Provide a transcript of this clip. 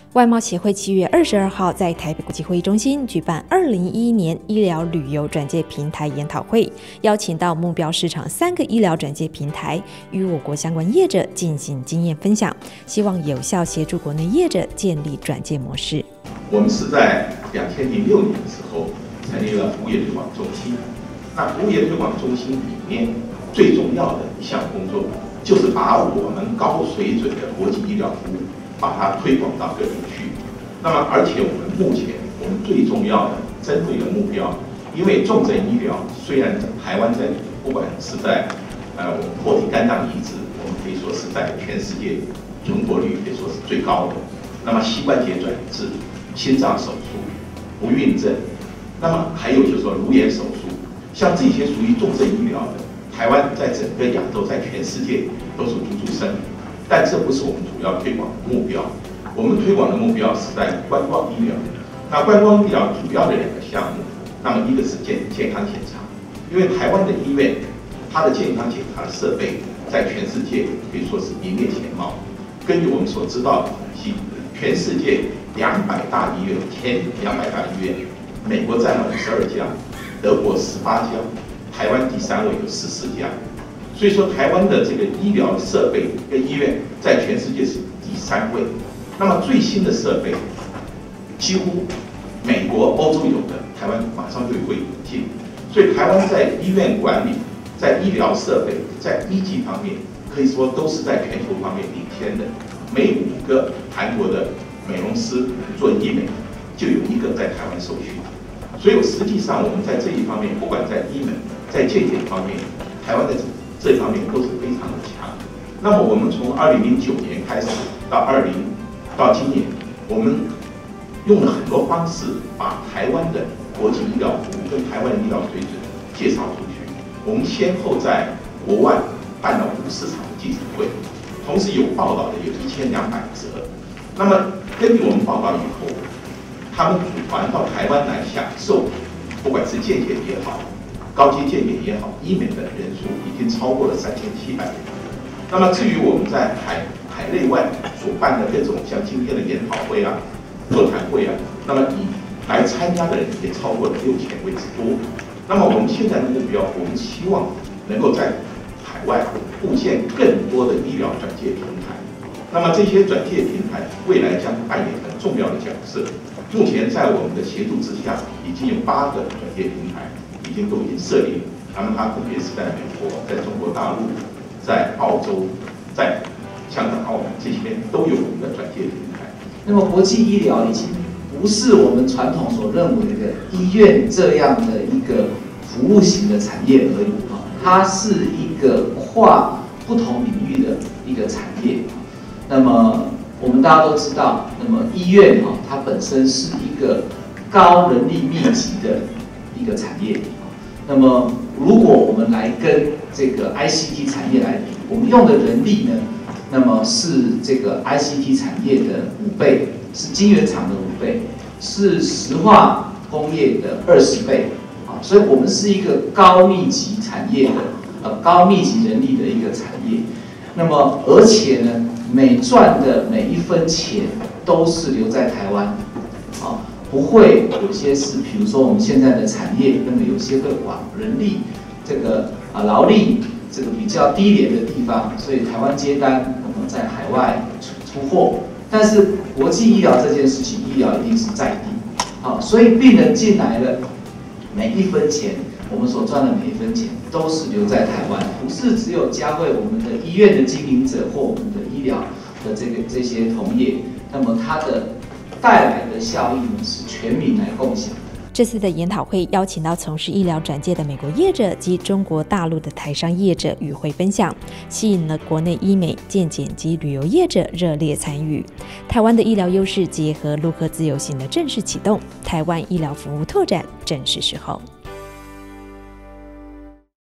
外贸协会7月22号在台北国际会议中心举办2011年医疗旅游转介平台研讨会，邀请到目标市场3个医疗转介平台，与我国相关业者进行经验分享，希望有效协助国内业者建立转介模式。 我们是在2006年的时候成立了服务业推广中心。那服务业推广中心里面最重要的一项工作，就是把我们高水准的国际医疗服务，把它推广到各地去。那么，而且我们目前最重要的针对的目标，因为重症医疗虽然台湾在不管是在活体肝脏移植，我们可以说是在全世界存活率可以说是最高的。那么膝关节转移治、心脏手术、不孕症，那么还有就是说颅炎手术，像这些属于重症医疗的，台湾在整个亚洲，在全世界都是独树声。但这不是我们主要推广的目标，我们推广的目标是在观光医疗。那观光医疗主要的2个项目，那么一个是健康检查，因为台湾的医院，它的健康检查的设备在全世界可以说是名列前茅。根据我们所知道的统计，全世界200大医院，前200大医院，美国占了52家，德国18家，台湾第3位有14家。所以说，台湾的这个医疗设备跟医院在全世界是第3位。那么最新的设备，几乎美国、欧洲有的，台湾马上就会引进。所以台湾在医院管理、在医疗设备、在医技方面，可以说都是在全球方面领先的。每5个韩国的美容师做医美，就有1个在台湾受训。所以实际上我们在这一方面，不管在医美、在健检方面，台湾的这方面都是非常的强。那么我们从2009年开始到今年，我们用了很多方式，把台湾的国际医疗服务跟台湾的医疗水准介绍出去。我们先后在国外办了50场的记者会，同时有报道的有1200则。那么根据我们报道以后，他们组团到台湾来享受，不管是健检也好，高阶健检也好，医美的人数已经超过了3700人。那么至于我们在海内外所办的各种像今天的研讨会啊、座谈会啊，那么来参加的人也超过了6000位之多。那么我们现在的目标，我们希望能够在海外布建更多的医疗转介平台。那么这些转介平台未来将扮演很重要的角色。目前在我们的协助之下，已经有8个转介平台已经设立了。那么它分别是在美国、在中国大陆、在澳洲、在香港、澳门，这些都有我们的转介平台。 那么国际医疗已经不是我们传统所认为的医院这样的一个服务型的产业而已啊，它是一个跨不同领域的一个产业。那么我们大家都知道，那么医院它本身是一个高人力密集的一个产业。那么如果我们来跟这个 ICT 产业来比，我们用的人力呢，那么是这个 ICT 产业的5倍，是晶圆厂的5倍，是石化工业的20倍啊，所以我们是一个高密集产业的高密集人力的一个产业。那么而且呢，每赚的每1分钱都是留在台湾，啊，不会有些是，比如说我们现在的产业，那么有些会往人力这个劳力这个比较低廉的地方，所以台湾接单，我们在海外出货。但是国际医疗这件事情，医疗一定是在地，好，所以病人进来了，每1分钱，我们所赚的每1分钱都是留在台湾，不是只有嘉惠我们的医院的经营者或我们的医疗的这些同业，那么它的带来的效益呢是全民来共享。 这次的研讨会邀请到从事医疗转介的美国业者及中国大陆的台商业者与会分享，吸引了国内医美、健检及旅游业者热烈参与。台湾的医疗优势结合陆客自由行的正式启动，台湾医疗服务拓展正是时候。